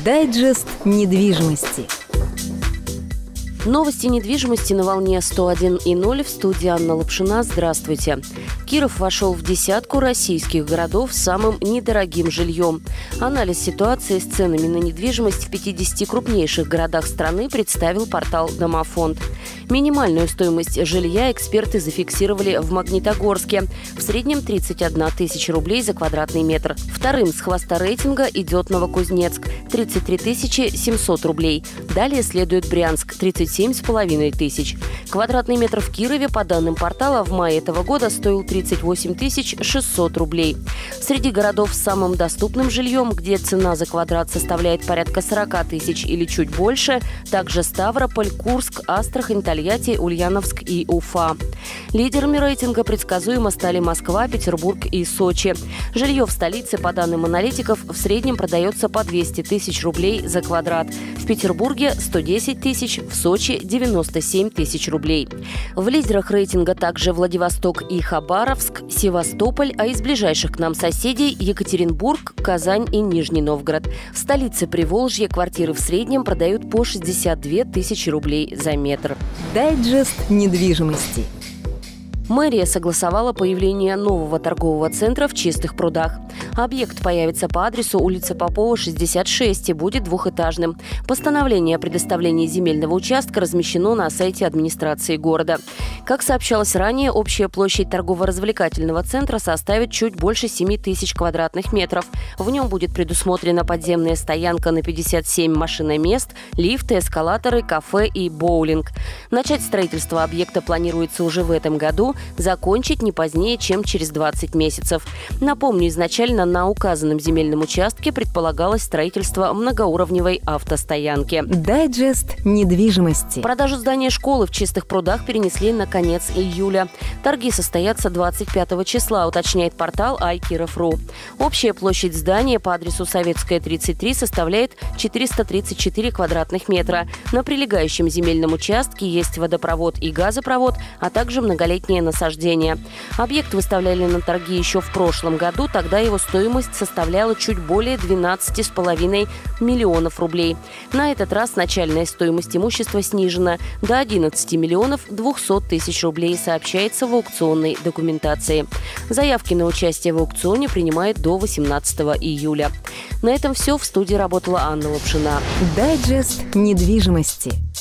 Дайджест недвижимости. Новости недвижимости на волне 101,0 в студии Анна Лапшина. Здравствуйте. Киров вошел в десятку российских городов с самым недорогим жильем. Анализ ситуации с ценами на недвижимость в 50 крупнейших городах страны представил портал «Домофонд». Минимальную стоимость жилья эксперты зафиксировали в Магнитогорске. В среднем 31 тысяча рублей за квадратный метр. Вторым с хвоста рейтинга идет Новокузнецк – 33 700 рублей. Далее следует Брянск – 37,5 тысяч. Квадратный метр в Кирове, по данным портала, в мае этого года стоил 38 600 рублей. Среди городов с самым доступным жильем, где цена за квадрат составляет порядка 40 тысяч или чуть больше, также Ставрополь, Курск, Астрахань, Тольятти, Ульяновск и Уфа. Лидерами рейтинга предсказуемо стали Москва, Петербург и Сочи. Жилье в столице, по данным аналитиков, в среднем продается по 200 тысяч рублей за квадрат. В Петербурге – 110 тысяч, в Сочи – 97 тысяч рублей. В лидерах рейтинга также Владивосток и Хабаровск, Севастополь, а из ближайших к нам соседей – Екатеринбург, Казань и Нижний Новгород. В столице Приволжья квартиры в среднем продают по 62 тысячи рублей за метр. Дайджест недвижимости. Мэрия согласовала появление нового торгового центра в Чистых прудах. Объект появится по адресу улица Попова, 66 и будет двухэтажным. Постановление о предоставлении земельного участка размещено на сайте администрации города. Как сообщалось ранее, общая площадь торгово-развлекательного центра составит чуть больше 7 тысяч квадратных метров. В нем будет предусмотрена подземная стоянка на 57 машиномест, лифты, эскалаторы, кафе и боулинг. Начать строительство объекта планируется уже в этом году, закончить не позднее, чем через 20 месяцев. Напомню, изначально на указанном земельном участке предполагалось строительство многоуровневой автостоянки. Дайджест недвижимости. Продажу здания школы в Чистых прудах перенесли на конец июля. Торги состоятся 25 числа, уточняет портал iKirov.ru. Общая площадь здания по адресу Советская, 33 составляет 434 квадратных метра. На прилегающем земельном участке есть водопровод и газопровод, а также многолетнее насаждение. Объект выставляли на торги еще в прошлом году, тогда его стоимость составляла чуть более 12,5 миллионов рублей. На этот раз начальная стоимость имущества снижена до 11 миллионов 200 тысяч рублей, сообщается в аукционной документации. Заявки на участие в аукционе принимают до 18 июля. На этом все. В студии работала Анна Лапшина. Дайджест недвижимости.